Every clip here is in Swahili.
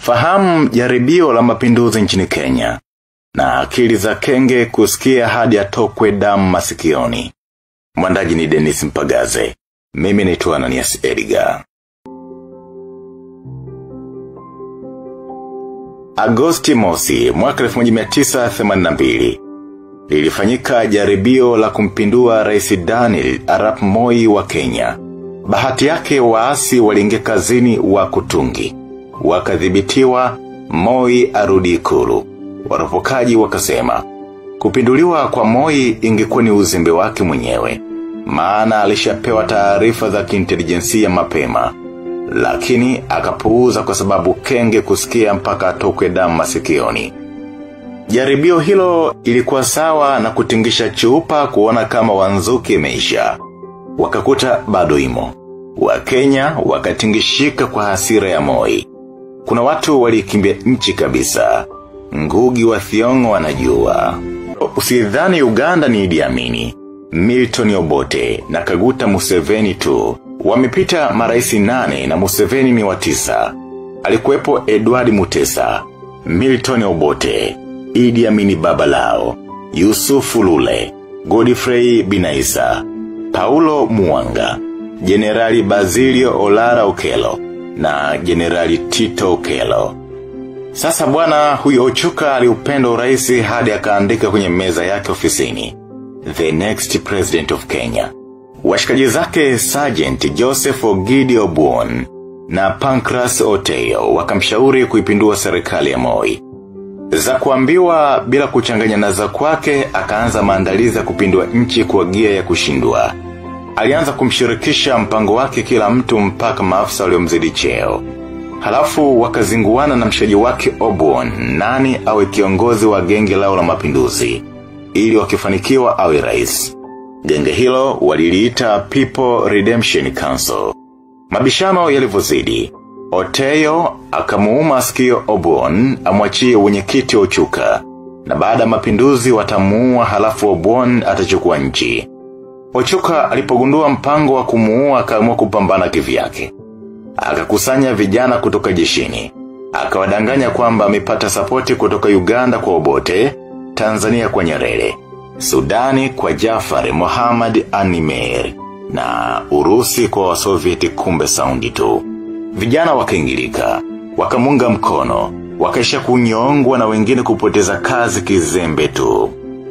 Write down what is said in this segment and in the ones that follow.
Fahamu jaribio la mapinduzi nchini Kenya. Na akili za kenge kusikia hadi atokwe damu masikioni. Mwandaji ni Dennis Mpagaze. Mimi naitwa Ananias Edgar. Agosti mosi, mwaka 1982. Lilifanyika jaribio la kumpindua Rais Daniel Arap Moi wa Kenya. Bahati yake waasi waliingia kazini wa kutungi. Wakadhibitiwa, Moi arudi Ikulu. Warapokaji wakasema kupinduliwa kwa Moi ingekuwa ni uzembe wake mwenyewe, maana alishapewa taarifa za kiintelijensia mapema. Lakini akapuuza kwa sababu kenge kusikia mpaka atokwe damu masikioni. Jaribio hilo ilikuwa sawa na kutingisha chupa kuona kama wanzuki imeisha. Wakakuta bado imo. Wakenya wakatingishika kwa hasira ya Moi. Kuna watu walikimbia nchi kabisa. Ngugi wa Thiong'o wanajua. Usidhani Uganda ni Idi Amini, Milton Obote na Kaguta Museveni tu. Wamepita maraisi 8 na Museveni ni wa 9. Alikuwepo Edward Mutesa, Milton Obote, Idi Amini Babalao, Yusufu Lule, Godfrey Binaisa, Paulo Muanga, Generali Basilio Olara Okello na Generali Tito Okello. Sasa bwana huyo Ochuka aliupenda uraisi hadi akaandika kwenye meza yake ofisini, "The next president of Kenya." Washikaji zake Sergeant Joseph Ogidi Obuon na Pancras Oteyo wakamshauri kuipindua serikali ya Moi. Za kuambiwa bila kuchanganya na za kwake, akaanza maandalizi ya kupindua nchi kwa gia ya kushindwa. Alianza kumshirikisha mpango wake kila mtu mpaka maafisa waliomzidi cheo. Halafu wakazinguana na mshaji wake Obuon nani awe kiongozi wa genge lao la mapinduzi, ili wakifanikiwa awe rais. Genge hilo waliliita People Redemption Council. Mabishano yalivyozidi, Oteyo akamuuma sikio Obuon amwachie wenyekiti Ochuka, na baada mapinduzi watamuua halafu Obuon atachukua nchi. Ochuka alipogundua mpango wa kumuua akaamua kupambana kivyake. Akakusanya vijana kutoka jeshini. Akawadanganya kwamba amepata sapoti kutoka Uganda kwa Obote, Tanzania kwa Nyerere, Sudani kwa Jafari Muhammad Animer, na Urusi kwa Wasovieti kumbe saundi tu. Vijana wakaingilika, wakamunga mkono, wakaisha kunyongwa na wengine kupoteza kazi kizembe tu.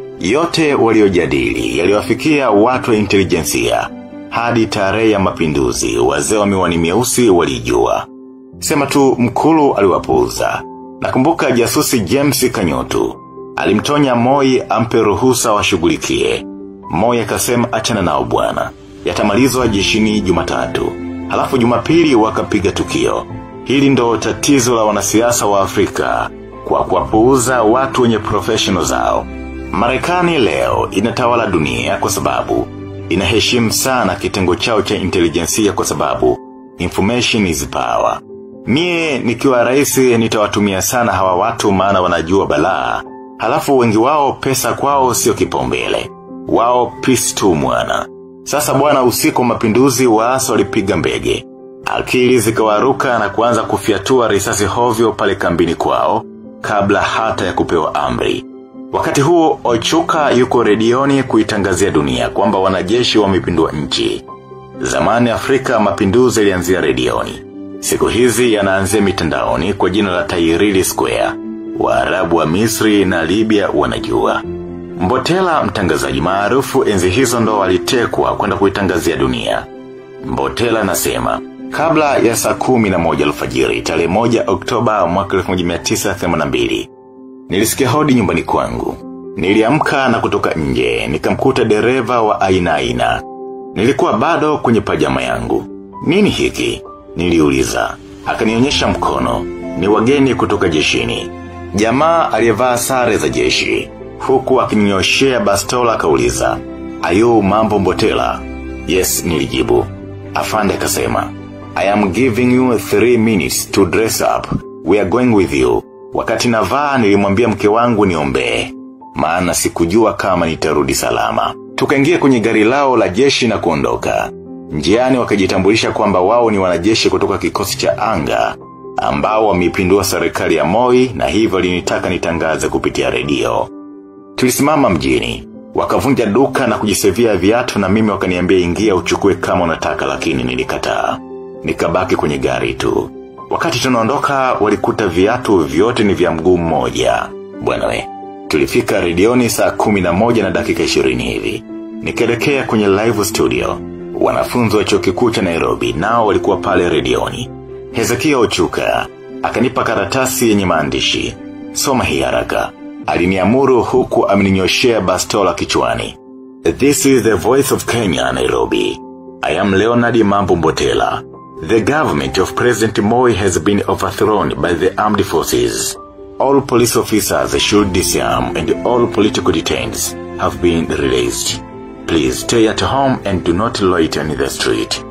Yote waliojadili yaliwafikia watu wa intelijensia. Hadi tarehe ya mapinduzi wazee wa miwani mieusi walijua. Sema tu Mkulu aliwapuuza. Nakumbuka jasusi James Kanyotu alimtonya Moi ampe ruhusa washughulikie. Moi akasema achana nao bwana, yatamalizwa jeshini Jumatatu. Halafu Jumapili wakapiga tukio. Hili ndo tatizo la wanasiasa wa Afrika, kwa kuwapuuza watu wenye professional zao. Marekani leo inatawala dunia kwa sababu inaheshimu sana kitengo chao cha intelijensia, kwa sababu information is power. Mie nikiwa rais nitawatumia sana hawa watu, maana wanajua balaa. Halafu wengi wao pesa kwao sio kipaumbele. Wao peace tu mwana. Sasa bwana usiku mapinduzi waasi walipiga mbege. Akili zikawaruka na kuanza kufyatua risasi hovyo pale kambini kwao kabla hata ya kupewa amri. Wakati huo Ochuka yuko redioni kuitangazia dunia kwamba wanajeshi wamepindua nchi. Zamani Afrika mapinduzi yalianzia redioni. Siku hizi yanaanzia mitandaoni kwa jina la Tahrir Square. Waarabu wa Misri na Libya wanajua. Mbotela mtangazaji maarufu enzi hizo ndo walitekwa kwenda kuitangazia dunia. Mbotela anasema, kabla ya saa 11 alfajiri tarehe 1 Oktoba mwaka 1982. Nilisikia hodi nyumbani kwangu. Niliamka na kutoka nje, nikamkuta dereva wa aina. Nilikuwa bado kwenye pajama yangu. "Nini hiki?" niliuliza. Akanionyesha mkono. Ni wageni kutoka jeshini. Jamaa aliyevaa sare za jeshi, huku akininyoshea bastola akauliza, "Ayo mambo Mbotela?" "Yes," nilijibu. Afande akasema, "I am giving you 3 minutes to dress up. We are going with you." Wakati navaa nilimwambia mke wangu niombee, maana sikujua kama nitarudi salama. Tukaingia kwenye gari lao la jeshi na kuondoka. Njiani wakajitambulisha kwamba wao ni wanajeshi kutoka kikosi cha anga ambao wameipindua serikali ya Moi na hivyo linitaka nitangaze kupitia redio. Tulisimama mjini, wakavunja duka na kujisevia viatu na mimi wakaniambia ingia uchukue kama unataka, lakini nilikataa. Nikabaki kwenye gari tu. Wakati tunaondoka walikuta viatu vyote ni vya mguu mmoja. Bwana we, tulifika redioni saa 11 na dakika 20 hivi. Nikaelekea kwenye live studio. Wanafunzi wa chuo kikuu cha Nairobi nao walikuwa pale redioni. Hezekia Ochuka akanipa karatasi yenye maandishi. Soma hii haraka. Aliniamuru huku ameninyoshea bastola kichwani. This is the voice of Kenya, Nairobi. I am Leonard Mambo Mbotela. The government of President Moi has been overthrown by the armed forces. All police officers should disarm and all political detainees have been released. Please stay at home and do not loiter in the street.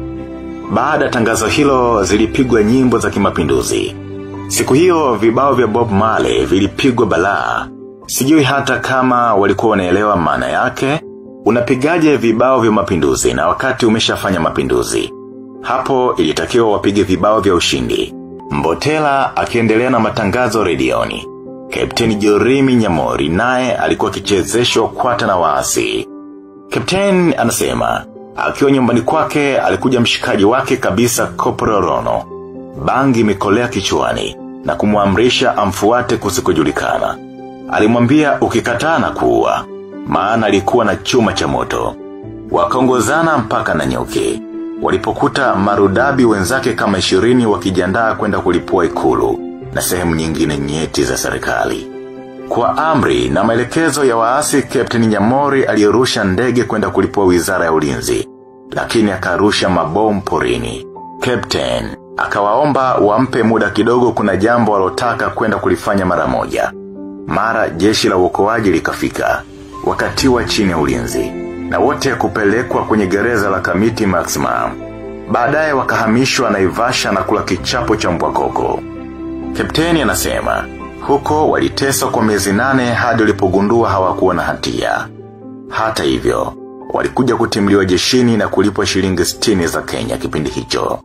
Baada tangazo hilo zilipigwa nyimbo za kimapinduzi. Siku hiyo vibao vya Bob Marley vilipigwa balaa. Sijui hata kama walikuwa wanaelewa maana yake. Unapigaje vibao vya mapinduzi na wakati umeshafanya mapinduzi? Hapo ilitakiwa wapige vibao vya ushindi. Mbotela akiendelea na matangazo redioni. Kapteni Jeremy Nyamori naye alikuwa kichezesho kwata na waasi. Kapteni anasema, akiwa nyumbani kwake alikuja mshikaji wake kabisa Corporal Rono. Bangi mikolea kichwani na kumuamrisha amfuate kusikojulikana. Alimwambia ukikataa na kuua, maana alikuwa na chuma cha moto. Wakaongozana mpaka na Nyuki. Walipokuta marudabi wenzake kama 20 wakijiandaa kwenda kulipua Ikulu na sehemu nyingine nyeti za serikali. Kwa amri na maelekezo ya waasi, Kapteni Nyamori alirusha ndege kwenda kulipua wizara ya ulinzi, lakini akarusha mabomu porini. Kapteni akawaomba wampe muda kidogo, kuna jambo walotaka kwenda kulifanya mara moja. Mara jeshi la uokoaji likafika, wakatiwa chini ya ulinzi na wote kupelekwa kwenye gereza la Kamiti Maximum. Baadaye wakahamishwa Naivasha na kula kichapo cha mbwa koko. Kapteni anasema, huko waliteswa kwa miezi 8 hadi walipogundua hawakuwa na hatia. Hata hivyo, walikuja kutimliwa jeshini na kulipwa shilingi 60 za Kenya kipindi hicho.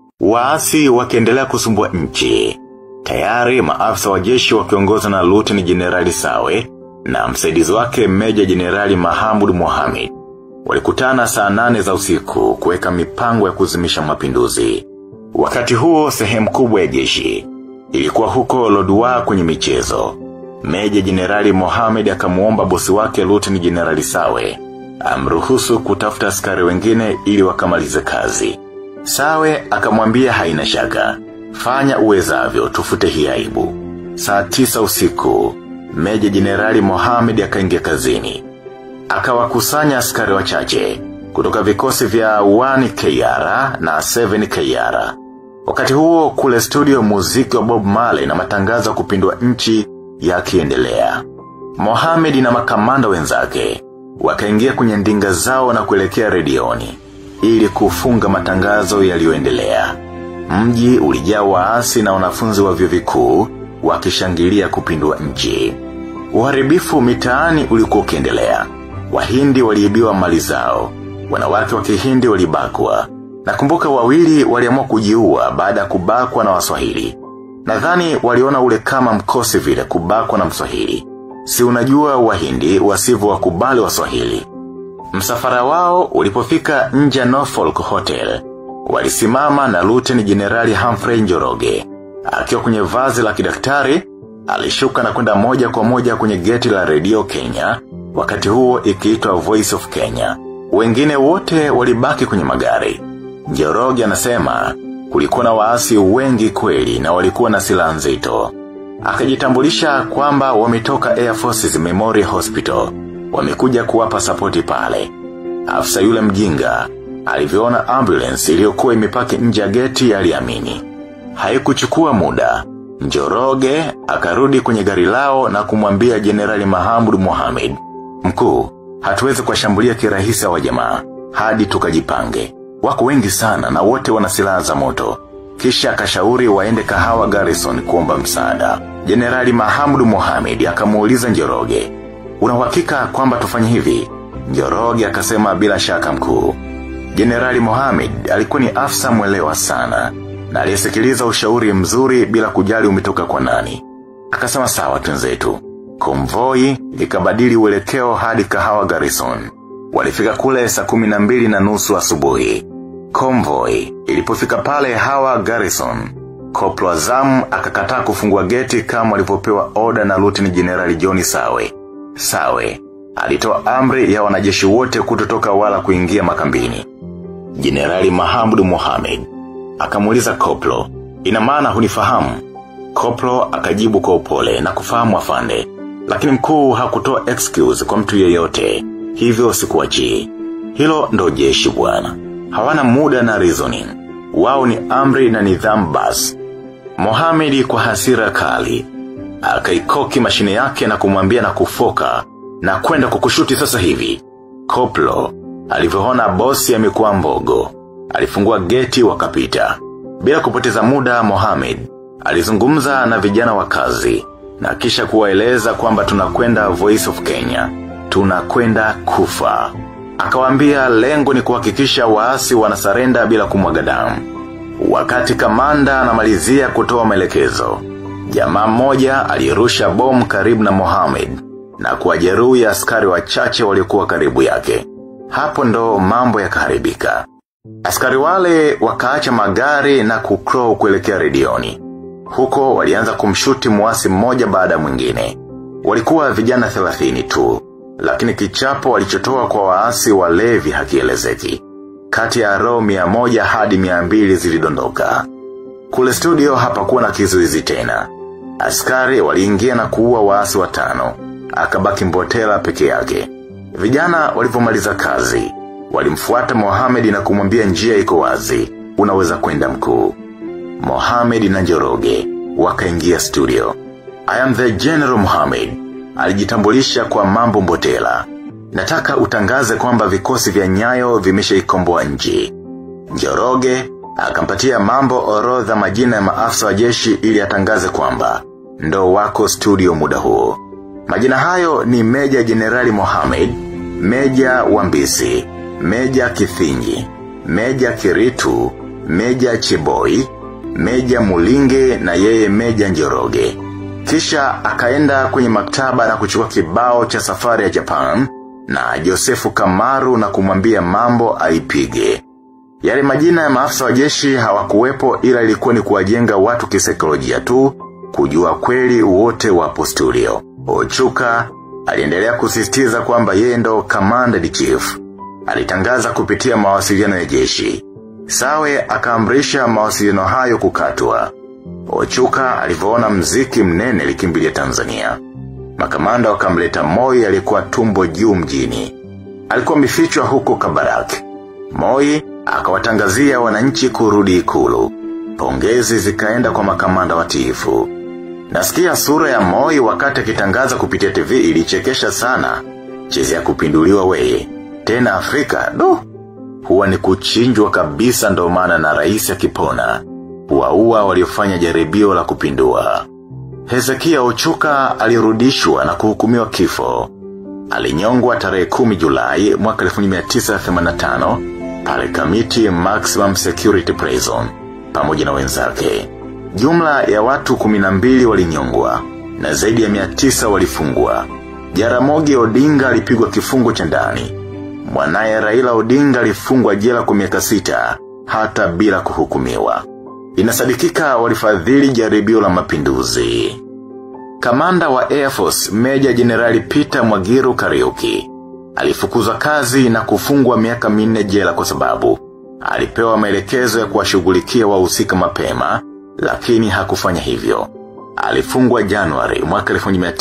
Waasi wakiendelea kusumbua nchi. Tayari maafisa wa jeshi wakiongozwa na Lieutenant Generali Sawe na msaidizi wake Meja Jenerali Mahamud Mohamed walikutana saa 8 za usiku kuweka mipango ya kuzimisha mapinduzi. Wakati huo sehemu kubwa ya jeshi ilikuwa huko Lodwar kwenye michezo. Meja Jenerali Mohamed akamuomba bosi wake Lieutenant Generali Sawe amruhusu kutafuta askari wengine ili wakamalize kazi. Sawe akamwambia haina shaka, fanya uwezavyo tufute hii aibu. Saa 9 usiku Meja Jenerali Mohamed akaingia kazini. Akawakusanya askari wachache kutoka vikosi vya 1KR na 7KR. Wakati huo kule studio muziki wa Bob Marley na matangazo ya kupindua nchi yakiendelea. Mohamed na makamanda wenzake wakaingia kwenye ndinga zao na kuelekea redioni ili kufunga matangazo yaliyoendelea. Mji ulijaa waasi na wanafunzi wa vyuo vikuu wakishangilia kupindua nchi. Uharibifu mitaani ulikuwa ukiendelea. Wahindi waliibiwa mali zao. Wanawake wa Kihindi walibakwa. Nakumbuka wawili waliamua kujiua baada ya kubakwa na Waswahili. Nadhani waliona ule kama mkosi vile kubakwa na Mswahili. Si unajua Wahindi wasivyo wakubali Waswahili. Msafara wao ulipofika nje ya Norfolk Hotel, walisimama na Lieutenant Generali Humphrey Njoroge. Akiwa kwenye vazi la kidaktari, alishuka na kwenda moja kwa moja kwenye geti la Radio Kenya, wakati huo ikiitwa Voice of Kenya. Wengine wote walibaki kwenye magari. Njoroge anasema kulikuwa na waasi wengi kweli na walikuwa na silaha nzito. Akajitambulisha kwamba wametoka Air Forces Memorial Hospital, wamekuja kuwapa sapoti pale. Afisa yule mjinga alivyoona ambulance iliyokuwa imepaki nje ya geti aliamini. Haikuchukua muda, Njoroge akarudi kwenye gari lao na kumwambia Jenerali Mahamud Mohamed, mkuu, hatuwezi kuwashambulia kirahisi wa jamaa hadi tukajipange. Wako wengi sana na wote wana silaha za moto. Kisha akashauri waende Kahawa Garrison kuomba msaada. Jenerali Mahamud Mohamed akamuuliza Njoroge, una uhakika kwamba tufanye hivi? Njoroge akasema bila shaka mkuu. Jenerali Mohamed alikuwa ni afisa mwelewa sana. na aliyesikiliza ushauri mzuri bila kujali umetoka kwa nani. Akasema sawa twenzetu. Konvoi ikabadili uelekeo hadi Kahawa Garrison. Walifika kule saa 12:30 asubuhi. Konvoi ilipofika pale Hawa Garrison, Koplo Azam akakataa kufungua geti kama walivyopewa oda na Lieutenant General John Sawe. Sawe alitoa amri ya wanajeshi wote kutotoka wala kuingia makambini. Jenerali Mahamud Mohamed akamuuliza Koplo, ina maana hunifahamu? Koplo akajibu kwa upole na kufahamu afande, lakini mkuu hakutoa excuse kwa mtu yeyote, hivyo sikuachii. Hilo ndo jeshi bwana. Hawana muda na reasoning. Wao ni amri na nidhamu basi. Mohamed kwa hasira kali akaikoki mashine yake na kumwambia na kufoka na kwenda kukushuti sasa hivi. Koplo alivyoona bosi amekuwa mbogo, alifungua geti wakapita. Bila kupoteza muda, Mohamed alizungumza na vijana wa kazi na kisha kuwaeleza kwamba tunakwenda Voice of Kenya, tunakwenda kufa. Akawaambia lengo ni kuhakikisha waasi wanasarenda bila kumwaga damu. Wakati kamanda anamalizia kutoa maelekezo, jamaa mmoja alirusha bomu karibu na Mohamed na kuwajeruhi askari wachache waliokuwa karibu yake. Hapo ndo mambo yakaharibika. Askari wale wakaacha magari na kukrow kuelekea redioni. Huko walianza kumshuti muasi mmoja baada mwingine. Walikuwa vijana 30 tu, lakini kichapo walichotoa kwa waasi walevi hakielezeki. Kati ya roho 100 hadi 200 zilidondoka. Kule studio hapakuwa na kizuizi tena. Askari waliingia na kuua waasi 5. Akabaki Mbotela peke yake. Vijana walipomaliza kazi, walimfuata Mohamed na kumwambia njia iko wazi, unaweza kwenda mkuu. Mohamed na Njoroge wakaingia studio. I am the General Mohamed, alijitambulisha kwa Mambo Mbotela. Nataka utangaze kwamba vikosi vya Nyayo vimeshaikomboa nchi. Njoroge akampatia Mambo orodha majina ya maafisa wa jeshi ili atangaze kwamba ndo wako studio muda huo. Majina hayo ni Meja Generali Mohamed, Meja Wambisi, Meja Kithinji, Meja Kiritu, Meja Chiboi, Meja Mulinge na yeye Meja Njoroge. Kisha akaenda kwenye maktaba na kuchukua kibao cha safari ya Japan na Josefu Kamaru na kumwambia Mambo aipige. Yale majina ya maafisa wa jeshi hawakuwepo, ila ilikuwa ni kuwajenga watu kisaikolojia tu, kujua kweli wote wapo studio. Ochuka aliendelea kusisitiza kwamba yeye ndo Commander in Chief. Alitangaza kupitia mawasiliano ya jeshi. Sawe akaamrisha mawasiliano hayo kukatwa. Ochuka alivyoona mziki mnene likimbilia Tanzania. Makamanda wakamleta Moi alikuwa tumbo juu mjini. Alikuwa mifichwa huko Kabarak. Moi akawatangazia wananchi kurudi Ikulu. Pongezi zikaenda kwa makamanda watiifu. Nasikia sura ya Moi wakati akitangaza kupitia TV ilichekesha sana. Chezi ya kupinduliwa weye. Tena Afrika, huwa ni kuchinjwa kabisa, ndo maana na rais akipona huwaua waliofanya jaribio la kupindua. Hezekia Ochuka alirudishwa na kuhukumiwa kifo. Alinyongwa tarehe 10 Julai mwaka 1985 pale Kamiti Maximum Security Prison pamoja na wenzake. Jumla ya watu 12 walinyongwa na zaidi ya 900 walifungwa. Jaramogi Odinga alipigwa kifungo cha ndani. Mwanaye Raila Odinga alifungwa jela kwa miaka 6 hata bila kuhukumiwa. Inasadikika walifadhili jaribio la mapinduzi. Kamanda wa Air Force Meja Generali Peter Mwagiru Kariuki alifukuzwa kazi na kufungwa miaka 4 jela kwa sababu alipewa maelekezo ya kuwashughulikia wahusika mapema, lakini hakufanya hivyo. Alifungwa Januari mwaka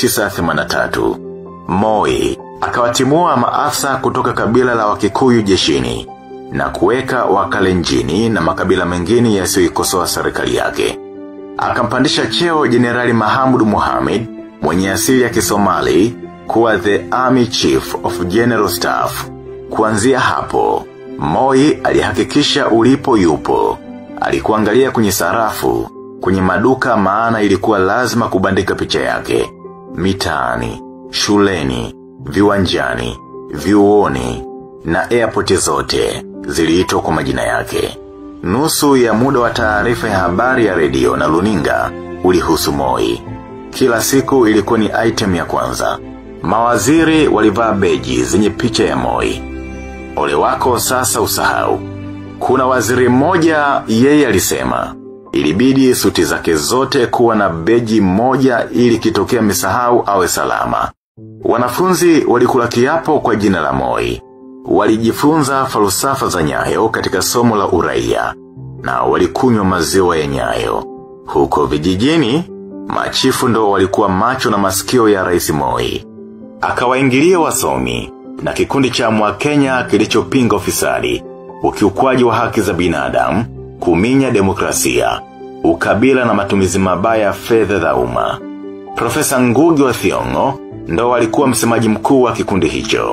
1983. Moi akawatimua maafisa kutoka kabila la Wakikuyu jeshini na kuweka Wakalenjini na makabila mengine yasiyoikosoa serikali yake. Akampandisha cheo Jenerali Mahamud Mohamed mwenye asili ya Kisomali kuwa the Army Chief of General Staff. Kuanzia hapo, Moi alihakikisha ulipo yupo. Alikuangalia kwenye sarafu, kwenye maduka, maana ilikuwa lazima kubandika picha yake. Mitaani, shuleni, viwanjani, vyuoni na airport zote ziliitwa kwa majina yake. nusu ya muda wa taarifa ya habari ya redio na luninga ulihusu Moi. Kila siku ilikuwa ni item ya kwanza. Mawaziri walivaa beji zenye picha ya Moi. Ole wako sasa usahau. Kuna waziri mmoja yeye alisema ilibidi suti zake zote kuwa na beji moja ili kitokea misahau awe salama. Wanafunzi walikula kiapo kwa jina la Moi. Walijifunza falsafa za Nyayo katika somo la uraia na walikunywa maziwa ya Nyayo. Huko vijijini, machifu ndo walikuwa macho na masikio ya Rais Moi. Akawaingilia wasomi na kikundi cha Mwakenya kilichopinga ufisadi, ukiukwaji wa haki za binadamu, kuminya demokrasia, ukabila na matumizi mabaya ya fedha za umma. Profesa Ngugi wa Thiong'o ndo walikuwa msemaji mkuu wa kikundi hicho.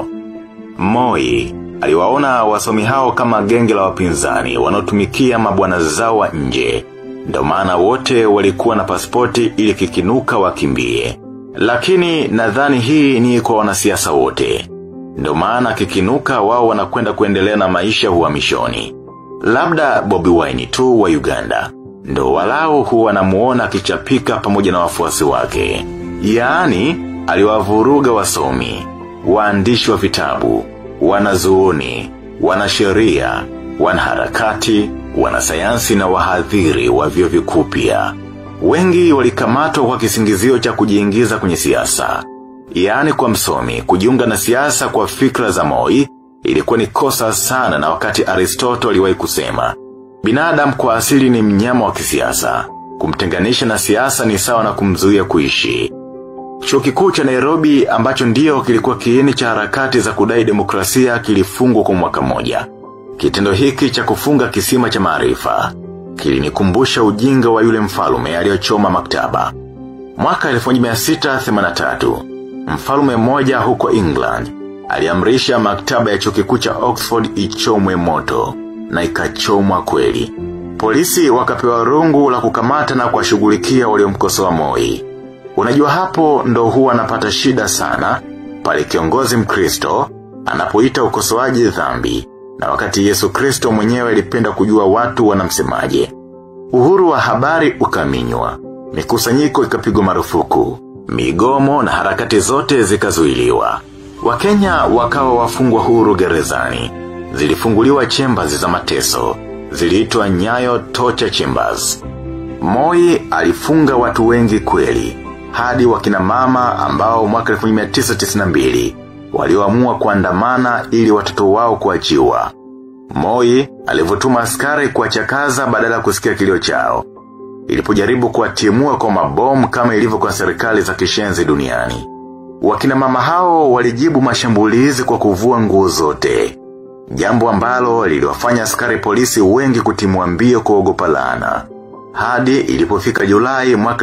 Moi aliwaona wasomi hao kama genge la wapinzani wanaotumikia mabwana zao wa nje. Ndo maana wote walikuwa na pasipoti ili kikinuka wakimbie. Lakini nadhani hii ni kwa wanasiasa wote. Ndo maana kikinuka wao wanakwenda kuendelea na maisha uhamishoni. Labda Bobi Wine tu wa Uganda ndo walao huwa namuona kichapika pamoja na wafuasi wake. Yaani aliwavuruga wasomi, waandishi wa vitabu, wanazuoni, wanasheria, wanaharakati, wanasayansi na wahadhiri wa vyuo vikuu pia. Wengi walikamatwa kwa kisingizio cha kujiingiza kwenye siasa. Yaani kwa msomi kujiunga na siasa kwa fikra za Moi ilikuwa ni kosa sana, na wakati Aristotle aliwahi kusema binadamu kwa asili ni mnyama wa kisiasa. Kumtenganisha na siasa ni sawa na kumzuia kuishi. Chuo kikuu cha Nairobi ambacho ndio kilikuwa kiini cha harakati za kudai demokrasia kilifungwa kwa mwaka mmoja. Kitendo hiki cha kufunga kisima cha maarifa kilinikumbusha ujinga wa yule mfalme aliyochoma maktaba. Mwaka 1683, mfalme mmoja huko England aliamrisha maktaba ya chuo kikuu cha Oxford ichomwe moto, na ikachomwa kweli. Polisi wakapewa rungu la kukamata na kuwashughulikia waliomkosoa Moi. Unajua hapo ndo huwa anapata shida sana pale kiongozi Mkristo anapoita ukosoaji dhambi, na wakati Yesu Kristo mwenyewe alipenda kujua watu wanamsemaje. Uhuru wa habari ukaminywa, mikusanyiko ikapigwa marufuku, migomo na harakati zote zikazuiliwa. Wakenya wakawa wafungwa huru gerezani. Zilifunguliwa chambers za mateso, ziliitwa Nyayo torture chambers. Moi alifunga watu wengi kweli, hadi wakina mama ambao mwaka 1992 walioamua kuandamana ili watoto wao kuachiwa. Moi alivutuma askari kuwachakaza badala kusikia kilio chao. Ilipojaribu kuwatimua kwa mabomu kama ilivyo kwa serikali za kishenzi duniani. Wakina mama hao walijibu mashambulizi kwa kuvua nguo zote. Jambo ambalo liliwafanya askari polisi wengi kutimua mbio kuogopa laana. Hadi ilipofika Julai mwaka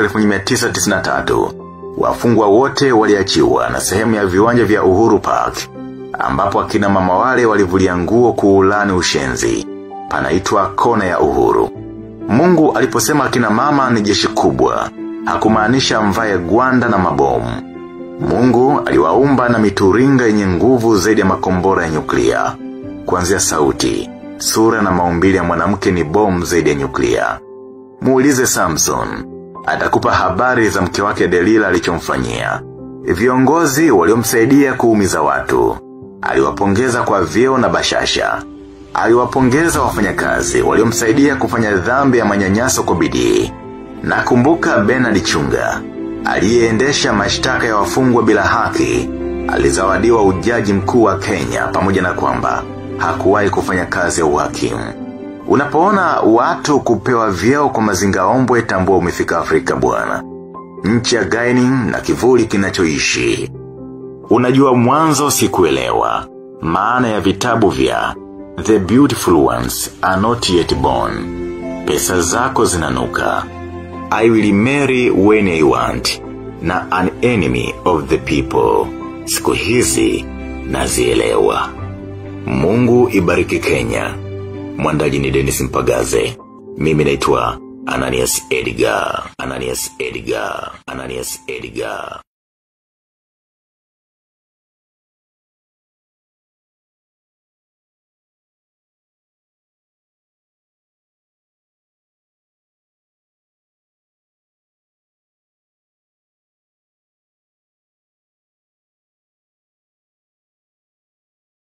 1993, wafungwa wote waliachiwa na sehemu ya viwanja vya Uhuru Park, ambapo akina mama wale walivulia nguo kuulani ushenzi. Panaitwa kona ya Uhuru. Mungu aliposema akina mama ni jeshi kubwa, hakumaanisha mvae gwanda na mabomu. Mungu aliwaumba na mituringa yenye nguvu zaidi ya makombora ya nyuklia. Kuanzia sauti, sura na maumbile ya mwanamke ni bomu zaidi ya nyuklia. Muulize Samson, atakupa habari za mke wake Delila alichomfanyia. Viongozi waliomsaidia kuumiza watu, aliwapongeza kwa vyeo na bashasha. Aliwapongeza wafanyakazi waliomsaidia kufanya dhambi ya manyanyaso kwa bidii. Nakumbuka Bernard Chunga, aliyeendesha mashtaka ya wafungwa bila haki, alizawadiwa ujaji mkuu wa Kenya, pamoja na kwamba hakuwahi kufanya kazi ya uhakimu. Unapoona watu kupewa vyeo kwa mazingaombwe, tambua umefika Afrika bwana. Nchi ya gaining na kivuli kinachoishi. Unajua mwanzo sikuelewa maana ya vitabu vya The Beautiful Ones Are Not Yet Born. Pesa zako zinanuka. I Will Marry When I Want na An Enemy of the People. Siku hizi nazielewa. Mungu ibariki Kenya. Mwandaji ni Dennis Mpagaze. Mimi naitwa Ananias Edgar.